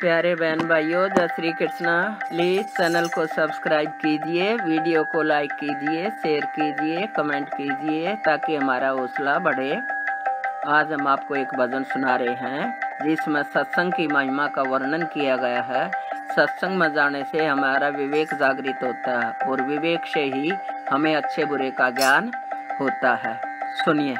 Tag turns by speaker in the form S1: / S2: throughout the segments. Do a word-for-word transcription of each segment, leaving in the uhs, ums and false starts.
S1: प्यारे बहन भाइयों, जय श्री कृष्णा। प्लीज चैनल को सब्सक्राइब कीजिए, वीडियो को लाइक कीजिए, शेयर कीजिए, कमेंट कीजिए ताकि हमारा हौसला बढ़े। आज हम आपको एक भजन सुना रहे हैं जिसमें सत्संग की महिमा का वर्णन किया गया है। सत्संग में जाने से हमारा विवेक जागृत होता है और विवेक से ही हमें अच्छे बुरे का ज्ञान होता है। सुनिए।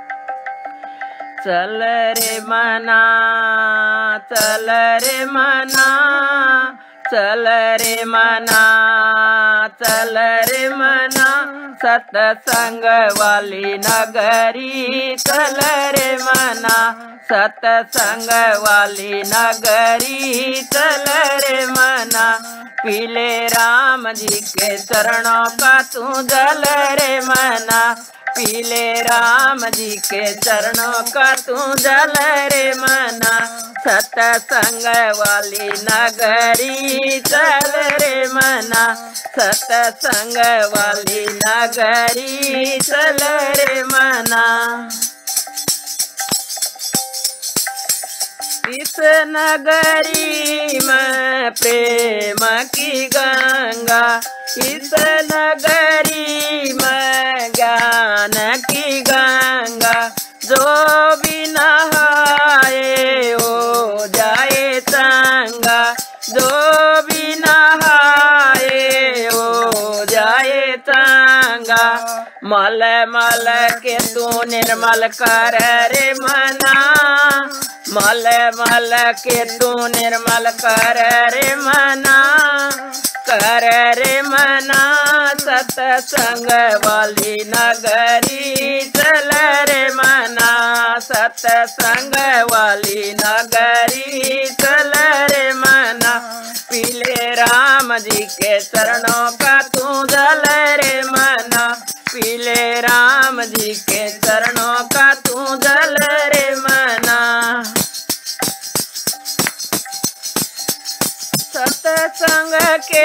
S1: चल रे मना, चल रे मना, चल रे मना, चल रे मना, सत्संग वाली नगरी। चल रे मना, सत्संग वाली नगरी। चल रे मना, पीले राम जी के चरणों का तू जल रे मना। पीले राम जी के चरणों का तू जल रे मना। सत्संग वाली नगरी। चल रे मना, सत्संग वाली नगरी। चल रे मना। इस नगरी में प्रेम की गंगा, इस नगरी में ज्ञान की गंगा। जो भी नहाए हो जाए चंगा, जो भी नहाए हो जाए चंगा। मल मल के तू निर्मल कर रे मना। मल मल के तू निर्मल कर रे मना। कर रे मना, सत्संग वाली नगरी। चल रे मना, सत्संग वाली नगरी। चल रे मना, पीले राम जी के चरणों का तू जल रे मना। पीले राम जी के चरणों का तू जल रे मना। सत्संग के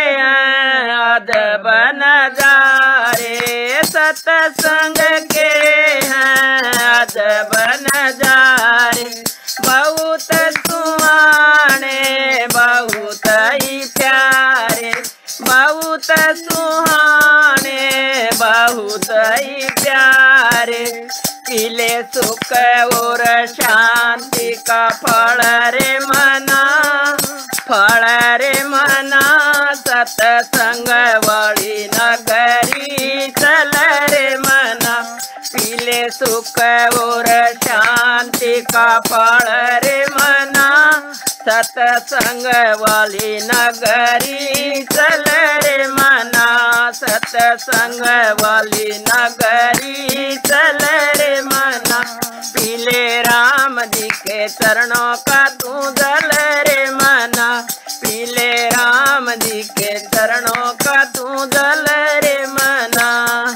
S1: अदब नजारे, सत्संग के अदब नजारे। बहुत सुहाने, बहुत ही प्यारे, बहुत सुहाने, बहुत ही प्यारे। पीले सुख और शांति का फल रे मना। फल रे मना, सत्संग वाली नगरी। चल रे मना, पीले सुख और शांति का फल रे मना। सत्संग वाली नगरी। चल रे मना, सत्संग वाली नगरी। चल रे मना, पीले राम जी के चरणों का तू जल रे मना। पीले राम जी के चरणों का तू जल रे मना।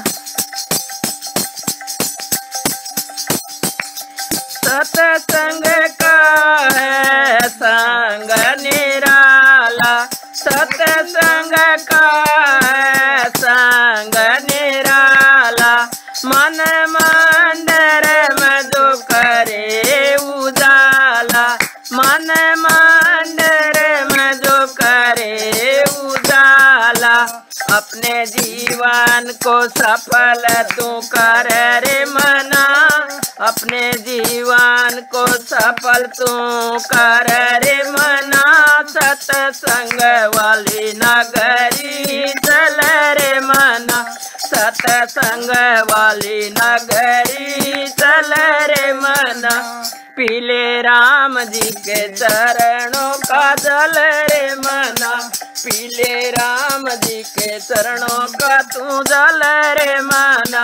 S1: सत्संग का है संग निराला, सत्संग का है संग निराला। मन मंदिर में जो करे उजाला, मन मंदिर में जो करे उजाला। अपने जीवन को सफल तू कर रे मना। अपने जीवन को सफल तू कर रे मना। सत्संग वाली नगरी। चल रे मना, सत्संग वाली नगरी। चल रे मना, पीले राम जी के चरणों का जल रे मना। पीले राम जी के चरणों का तू जल रे मना।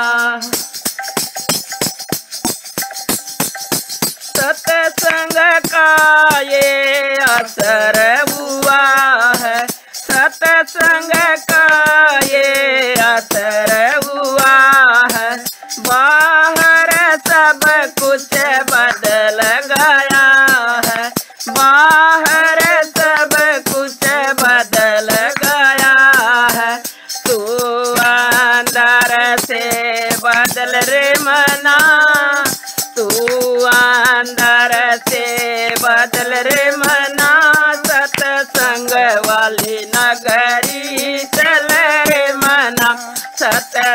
S1: सत्संग का ये असर हुआ है, सत्संग का ये असर हुआ है। बाहर सब कुछ बदल गया है, बाहर सब कुछ बदल गया है। तू अंदर से बदल रे मना। तू अंदर से बदल रे मना।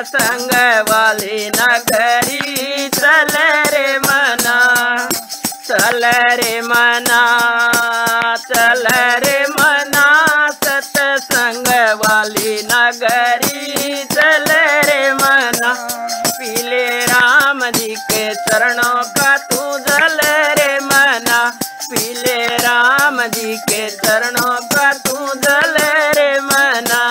S1: सत्संग वाली नगरी चल रे मना, चल रे मना, चल रे मना, सत्संग वाली नगरी चल रे मना। पीले राम जी के चरणों का तू जल रे मना, पीले राम जी के चरणों का तू जल रे मना।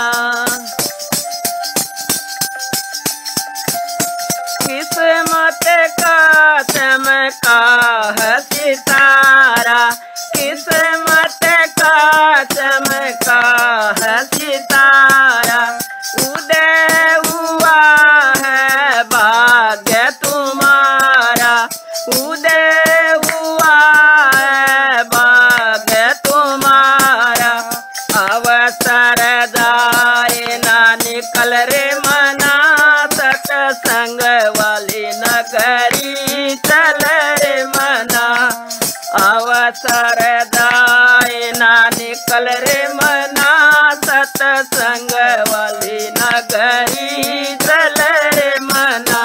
S1: किस्मत का चमका है सितारा, किस्मत का चमका है सितारा, उदय हुआ है भाग्य तुम्हारा, उदय हुआ है भाग्य तुम्हारा। अवसर जाए ना निकल रे मना, सत्संग वाली नगरी चल रे मना। अवसर जाए ना निकल रे मना, सत्संग वाली नगरी चल रे मना,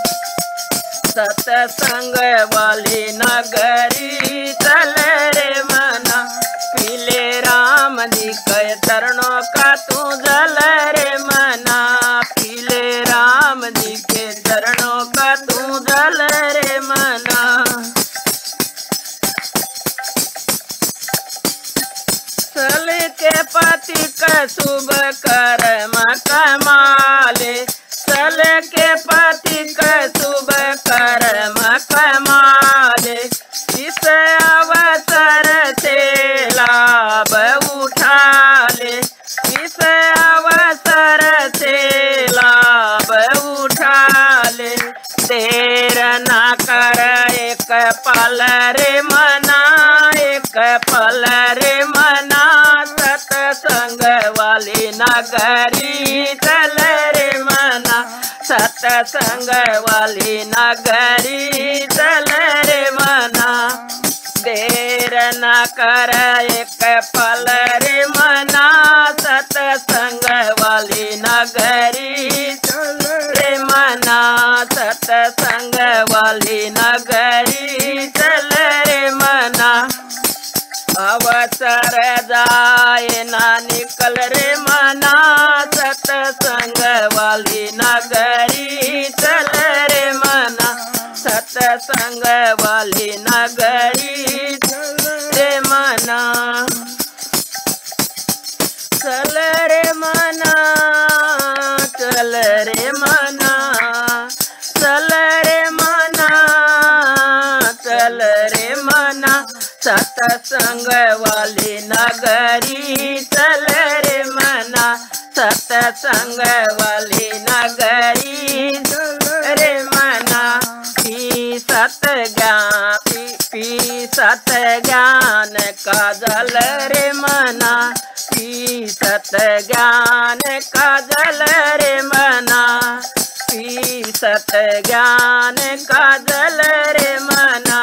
S1: सत्संग वाली नगरी चल रे मना। पीले राम जी के चरणों का तू जल रे मना, पीले राम जी के चरणों का तू जल रे मना। सल के पति का शुभ कर्म कमाले, सल के पति का शुभ कर्म कमाले, इस अवसर से लाभ उठा ले, इस अवसर से लाभ उठा ले। देर ना कर एक पल रे मना, एक पल रे मना, सत्संग वाली नगरी चल रे मना, सत्संग वाली नगरी चल रे मना। देर न कर एक पल रे मना, सत्संग वाली नगरी चल रे मना, सत्संग वाली नगरी चल रे मना। अवसर जाए ना निकल रे मना, सत्संग वाली नगरी चल रे मना, सत्संग वाली नगरी चल रे मना। चल रे मना, चल रे मना, चल रे मना, चल रे मना, सत्संग वाली नगरी चल रे मना, सत्संग वाली नगरी चल रे मना। पी सत ज्ञान, पी, पी सत ज्ञान का जल रे मना, पी सत ज्ञान का जल रे मना, पी सत ज्ञान का जल रे मना।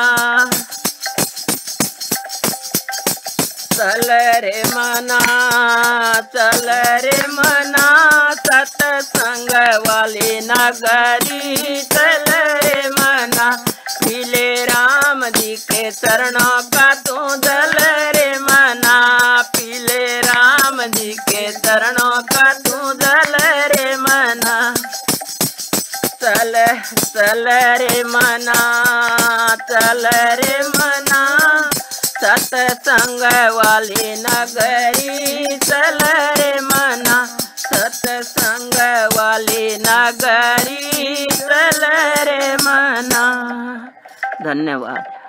S1: चल रे मना, चल रे मना, सत्संग वाली नगरी चल रे मना। पीले राम जी के चरणों का तू जल रे मना, पीले राम जी के चरणों का तू जल रे मना। चल चल रे मना, चल रे मना, सत्संग वाली नगरी चल रे मना, सत्संग वाली नगरी चल रे मना। धन्यवाद।